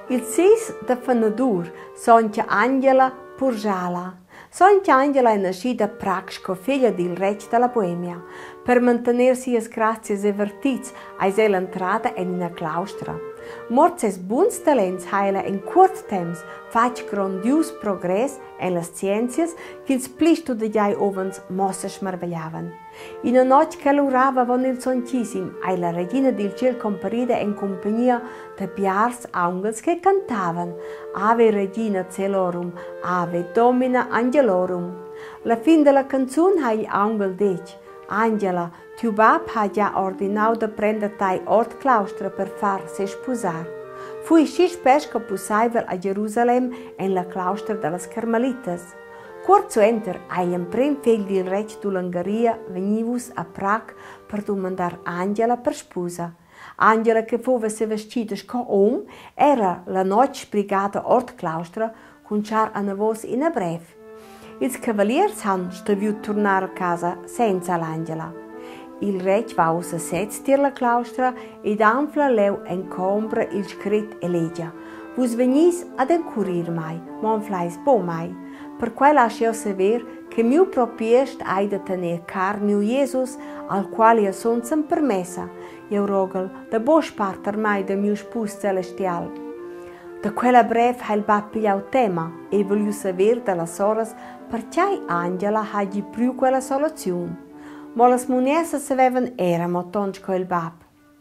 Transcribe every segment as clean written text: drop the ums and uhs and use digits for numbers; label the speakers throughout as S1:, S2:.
S1: Il 6 de Fenadur, Sontia Angela Purjala. Sontia Angela è nascida a Praxco, figlia del re della Boemia. Per mantenersi as grazie e vertiz, è entrata in una claustra. Morts buons talents heila in curt temps faig grandius progress en las scienzias che ils plisto de giai ovens mosse smarvegliavan. In una notte che l'urava von il sontissim, la regina del ciel comparida in compagnia de biars angels che cantavan Ave Regina Celorum, Ave Domina Angelorum. La fin della canzone hai angel dec, Angela, tu bab ha già ordinato di prendere tai ort claustra per farsi sposare. Fu sì spesso possibile a Gerusalemme in la claustra delle Carmelitas. Corso enter, un prim figlio del re dell'Ungheria venivus a Praga per domandare Angela per sposa. Angela, che fu se vestita come era la notte sbrigata ort claustra con char a navos in a breve. Ils cavaliers han staviu tornare a casa senza l'Angela. Il re va a settir la claustra ed anfla leu en combra il scrit e leggia. Vus venis ad incurir mai, mon flais bo mai. Per quai lascio saber che miu propiest hai da tener car miu Jesus, al quale io son sem permessa. Io rogel, da bosch parter mai da miu spus celestial. Da quella breve ha il bappigliau tema e voglio sapere dalla soras perché Angela hagi più quella soluzione. Ma le monesse sapevan era motonch co il bab.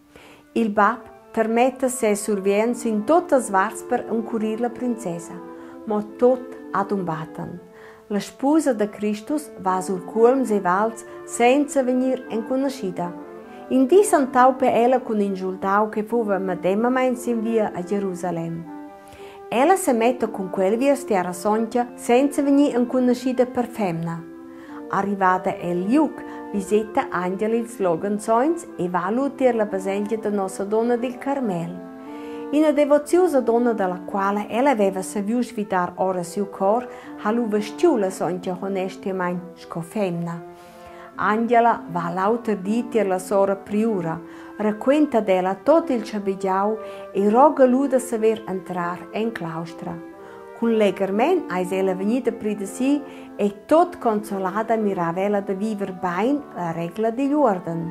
S1: Il bab permette se survienza in tutte svars per incurir la princesa, ma tot ad un batan. La sposa de Christus va sul culms e vals senza venir inconoscida. In di santau pe ella con ingiultau che fuva medema meins in via a Gerusalemme. Ella si mette con quel via stiara sontia senza venir inconoscida per femna. Arrivata el Liuc, visita Angela il slogan soins e va a lutir la baseglia da nostra donna del Carmel. Una devoziosa donna dalla quale ella aveva saputo svidar ora suo cor, ha lu vestiu la sontia onestamente scofemna. Angela va lauter ditir la sora priura, racconta della tutto il ciabigiau e roga lui da saver entrar in claustra. Con legerment è ella venuta prima di sì e tot consolata miravela da viver bain la regla degli orden.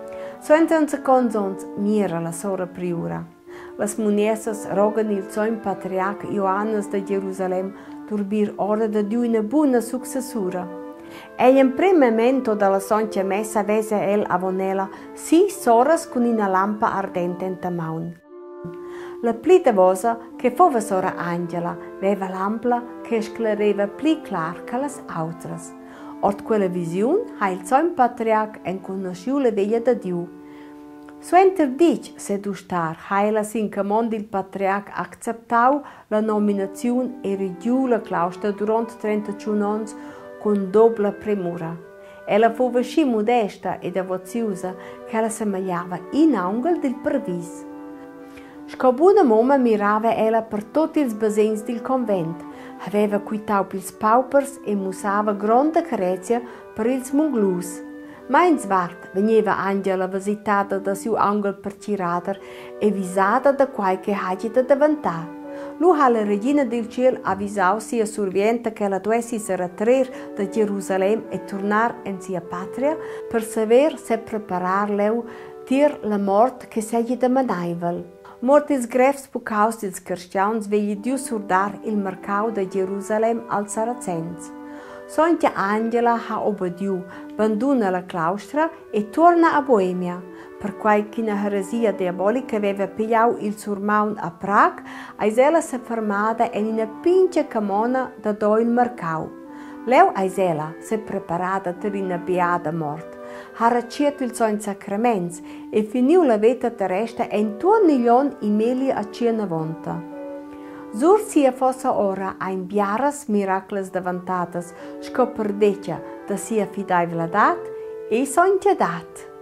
S1: Senza consons mira la sora priura. Las monessas rogan il soin patriarca Ioannes da Gerusalemme turbir ora da di una buona successura. E in primo momento della Santa Messa vese el avonela si soras con una lampa ardente in maun. La plita vosa che fova sora Angela aveva lampa che sclareva pli clar che las autras. Ort quella visione ha il soin patriarca en conosciu la veglia da Diu. Suenter dic se du star ha la sincamon il patriarca acceptau la nominazione e rigiu la claustra durante 31 anni con doppia premura. Ella fu così modesta e devoziosa che ella sembrava in angolo del pervis. Scobuna mamma mirava ella per tutti i basins del convento, aveva quitau pils paupers e musava grande carezia per ils munglus. Ma in svart veniva Angela visitata da suo angolo per cirader e visata da qualche hagita davantar. Lui ha la regina del cielo avvisau sia survienta che la dovessi se ratrer da Gerusalemme e tornar in sia patria per saber se preparar leu tir la mort che segli da manaivel. Mortis grefs pucaus dels cristians vegli Diu surdar il mercau da Gerusalemme al Saracens. Sontia Angela ha obbediu, abbandona la claustra e torna a Boemia. Per qualche eresia diabolica aveva pigliato il surmaun a Praga, ella si è fermata in una pincia camona da dove il mercau. Leu ella si è preparata per una beata morte. Ha racciato il suo sacramento e finì la vita terrestre in 2 milioni e meglio a 190. Sur sia fosse ora ein biaras miracles davantatas, scoperdeccia da sia fidei vladat e sontia dat.